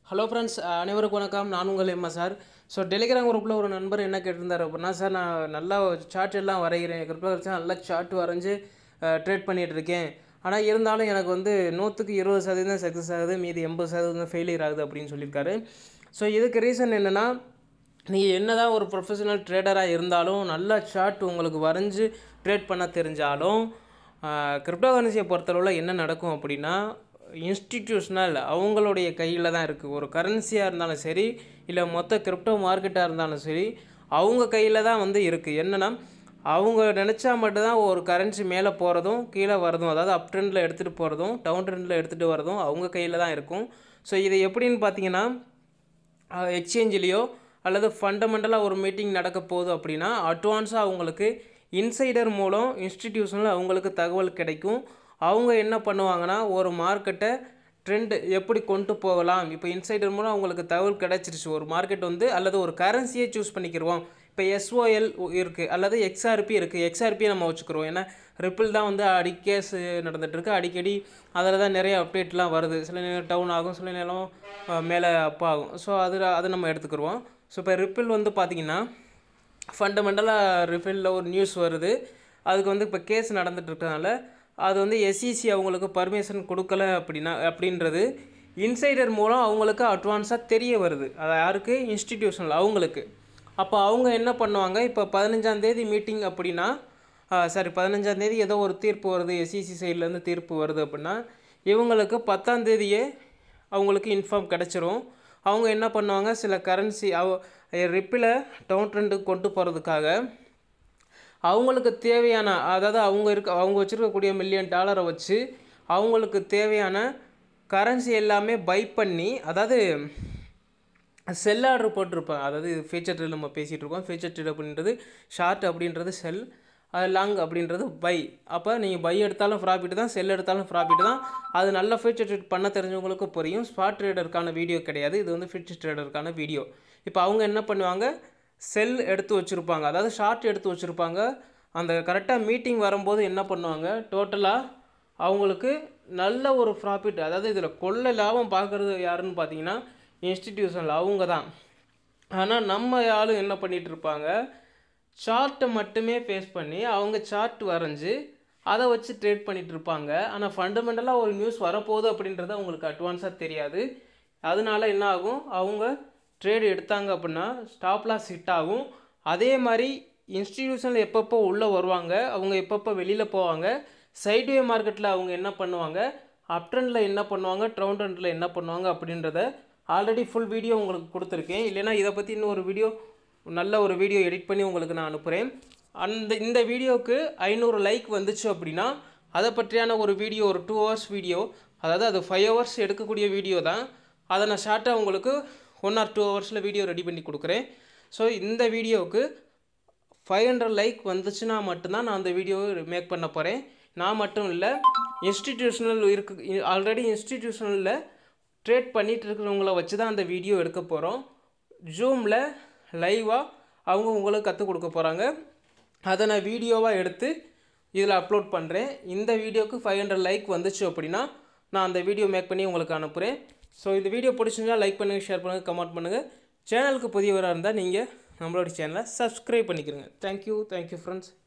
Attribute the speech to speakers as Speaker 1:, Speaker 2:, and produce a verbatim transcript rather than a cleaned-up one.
Speaker 1: Hello friends, அனைவருக்கும் வணக்கம். நான் உங்கள் எம்மா சார். ஸோ டெலிகிராம் குரூப்பில் ஒரு நண்பர் என்ன கேட்டிருந்தார் அப்படின்னா, சார் நான் நல்லா சார்ட் எல்லாம் வரைகிறேன், கிரிப்டோ கரன்சி நல்லா சார்ட் வரைஞ்சி ட்ரேட் பண்ணிகிட்ருக்கேன். ஆனால் இருந்தாலும் எனக்கு வந்து நூற்றுக்கு இருபது சதவீதம் சக்ஸஸ் ஆகுது, மீதி எண்பது சதவீதம் ஃபெயிலியர் ஆகுது அப்படின்னு சொல்லியிருக்காரு. ஸோ இதுக்கு ரீசன் என்னென்னா, நீங்கள் என்ன தான் ஒரு ப்ரொஃபஷனல் ட்ரேடராக இருந்தாலும் நல்லா சார்ட் உங்களுக்கு வரைஞ்சி ட்ரேட் பண்ண தெரிஞ்சாலும் கிரிப்டோ கரன்சியை பொறுத்தளவில் என்ன நடக்கும் அப்படின்னா, இன்ஸ்டிடியூஷனல் அவங்களுடைய கையில் தான் இருக்குது. ஒரு கரன்சியாக இருந்தாலும் சரி, இல்லை மொத்த கிரிப்டோ மார்க்கெட்டாக இருந்தாலும் சரி, அவங்க கையில் தான் வந்து இருக்குது. என்னென்னா, அவங்க நினச்சா மட்டும்தான் ஒரு கரன்சி மேலே போகிறதும் கீழே வரதும், அதாவது அப் ட்ரெண்டில் எடுத்துகிட்டு போகிறதும் டவுன் ட்ரெண்டில் எடுத்துகிட்டு வரதும் அவங்க கையில் தான் இருக்கும். ஸோ இது எப்படின்னு பார்த்தீங்கன்னா, எக்ஸ்சேஞ்சிலேயோ அல்லது ஃபண்டமெண்டலாக ஒரு மீட்டிங் நடக்க போகுது அப்படின்னா, அட்வான்ஸாக அவங்களுக்கு இன்சைடர் மூலம் இன்ஸ்டிடியூஷனில் அவங்களுக்கு தகவல் கிடைக்கும். அவங்க என்ன பண்ணுவாங்கன்னா, ஒரு மார்க்கெட்டை ட்ரெண்ட் எப்படி கொண்டு போகலாம், இப்போ இன்சைடர் மூலம் அவங்களுக்கு தகவல் கிடச்சிருச்சு. ஒரு மார்க்கெட் வந்து அல்லது ஒரு கரன்சியை சூஸ் பண்ணிக்கிடுவோம். இப்போ எஸ்ஓஎல் இருக்குது அல்லது எக்ஸ்ஆர்பி இருக்குது. எக்ஸ்ஆர்பியை நம்ம வச்சுக்கிறோம். ஏன்னா ரிப்பிள் தான் வந்து அடிக்கேஸ் நடந்துகிட்ருக்கு. அடிக்கடி அதில் தான் நிறைய அப்டேட்லாம் வருது. சில நேரம் டவுன் ஆகும், சில நேரம் மேலே அப் ஆகும். ஸோ அது அது நம்ம எடுத்துக்கிடுவோம். ஸோ இப்போ ரிப்பிள் வந்து பார்த்திங்கன்னா, ஃபண்டமெண்டலாக ரிப்பிளில் ஒரு நியூஸ் வருது. அதுக்கு வந்து இப்போ கேஸ் நடந்துகிட்டு இருக்கிறதுனால அது வந்து எஸ்இசி அவங்களுக்கு பர்மிஷன் கொடுக்கல அப்படின்னா அப்படின்றது இன்சைடர் மூலம் அவங்களுக்கு அட்வான்ஸாக தெரிய வருது. அது யாருக்கு? இன்ஸ்டிடியூஷனல் அவங்களுக்கு. அப்போ அவங்க என்ன பண்ணுவாங்க, இப்போ பதினஞ்சாந்தேதி மீட்டிங் அப்படின்னா, சாரி பதினஞ்சாந்தேதி ஏதோ ஒரு தீர்ப்பு வருது, எஸ்இசி சைட்லேருந்து தீர்ப்பு வருது அப்படின்னா, இவங்களுக்கு பத்தாந்தேதியே அவங்களுக்கு இன்ஃபார்ம் கிடச்சிரும். அவங்க என்ன பண்ணுவாங்க, சில கரன்சி அவ ரிப்பில் டவுன் ட்ரெண்டுக்கு கொண்டு போகிறதுக்காக அவங்களுக்கு தேவையான, அதாவது அவங்க இருக்க அவங்க வச்சுருக்கக்கூடிய மில்லியன் டாலரை வச்சு அவங்களுக்கு தேவையான கரன்சி எல்லாமே பை பண்ணி, அதாவது செல் ஆர்டர் போட்டிருப்பாங்க. அதாவது ஃபியூச்சர் ட்ரேட் நம்ம பேசிகிட்டு இருக்கோம். ஃபியூச்சர் ட்ரேட் அப்படின்றது ஷார்ட், அப்படின்றது செல், லாங் அப்படின்றது பை. அப்போ நீங்கள் பை எடுத்தாலும் ப்ராஃபிட் தான், செல் எடுத்தாலும் ப்ராஃபிட் தான். அது நல்ல ஃபியூச்சர் ட்ரேட் பண்ண தெரிஞ்சவங்களுக்கு புரியும். ஸ்பாட் ட்ரேடருக்கான வீடியோ கிடையாது, இது வந்து ஃபியூச்சர் ட்ரேடருக்கான வீடியோ. இப்போ அவங்க என்ன பண்ணுவாங்க, செல் எடுத்து வச்சுருப்பாங்க, அதாவது ஷார்ட் எடுத்து வச்சுருப்பாங்க. அந்த கரெக்டாக மீட்டிங் வரும்போது என்ன பண்ணுவாங்க, டோட்டலாக அவங்களுக்கு நல்ல ஒரு ப்ராஃபிட், அதாவது இதில் கொள்ளை லாபம் பார்க்குறது யாருன்னு பார்த்தீங்கன்னா இன்ஸ்டிடியூஷனில் அவங்க தான். ஆனால் நம்ம ஆளும் என்ன பண்ணிகிட்டு இருப்பாங்க, சார்ட்டை மட்டுமே ஃபேஸ் பண்ணி அவங்க சார்ட் வரைஞ்சி அதை வச்சு ட்ரேட் பண்ணிகிட்டு இருப்பாங்க. ஆனால் ஃபண்டமெண்டலாக ஒரு நியூஸ் வரப்போகுது அப்படின்றது அவங்களுக்கு அட்வான்ஸாக தெரியாது. அதனால என்ன ஆகும், அவங்க ட்ரேடு எடுத்தாங்க அப்படின்னா ஸ்டாப் லாஸ் ஹிட் ஆகும். அதே மாதிரி இன்ஸ்டிடியூஷனில் எப்பப்போ உள்ளே வருவாங்க, அவங்க எப்பப்போ வெளியில் போவாங்க, சைட்வே மார்க்கெட்டில் அவங்க என்ன பண்ணுவாங்க, அப் ட்ரெண்டில் என்ன பண்ணுவாங்க, டவுன் ட்ரெண்டில் என்ன பண்ணுவாங்க அப்படின்றத ஆல்ரெடி ஃபுல் வீடியோ உங்களுக்கு கொடுத்துருக்கேன். இல்லைனா இதை பற்றி இன்னும் ஒரு வீடியோ, நல்ல ஒரு வீடியோ எடிட் பண்ணி உங்களுக்கு நான் அனுப்புகிறேன். அந்த இந்த வீடியோவுக்கு ஐநூறு லைக் வந்துச்சு அப்படின்னா அதை பற்றியான ஒரு வீடியோ, ஒரு டூ ஹவர்ஸ் வீடியோ, அதாவது அது ஃபைவ் ஹவர்ஸ் எடுக்கக்கூடிய வீடியோ தான். அதை நான் ஷார்ட்டாக உங்களுக்கு ஒன் ஆர் டூ ஹவர்ஸில் வீடியோ ரெடி பண்ணி கொடுக்குறேன். ஸோ இந்த வீடியோவுக்கு ஃபைவ் ஹண்ட்ரட் லைக் வந்துச்சுன்னா மட்டும்தான் நான் அந்த வீடியோவை மேக் பண்ண போகிறேன். நான் மட்டும் இல்லை, இன்ஸ்டிடியூஷனல் இருக்கு, ஆல்ரெடி இன்ஸ்டிடியூஷனலில் ட்ரேட் பண்ணிகிட்டு இருக்கிறவங்கள வச்சு தான் அந்த வீடியோ எடுக்க போகிறோம். ஜூமில் லைவாக அவங்க உங்களுக்கு கற்றுக் கொடுக்க போகிறாங்க. அதை நான் வீடியோவாக எடுத்து இதில் அப்லோட் பண்ணுறேன். இந்த வீடியோவுக்கு ஃபைவ் ஹண்ட்ரட் லைக் வந்துச்சு அப்படின்னா நான் அந்த வீடியோ மேக் பண்ணி உங்களுக்கு அனுப்புகிறேன். ஸோ இந்த வீடியோ பிடிச்சிருந்தால் லைக் பண்ணுங்கள், ஷேர் பண்ணுங்கள், கமெண்ட் பண்ணுங்கள். சேனலுக்கு புதியவராக இருந்தால் நீங்கள் நம்மளோட சேனலை சப்ஸ்கிரைப் பண்ணிக்கிறங்க. Thank you thank you friends.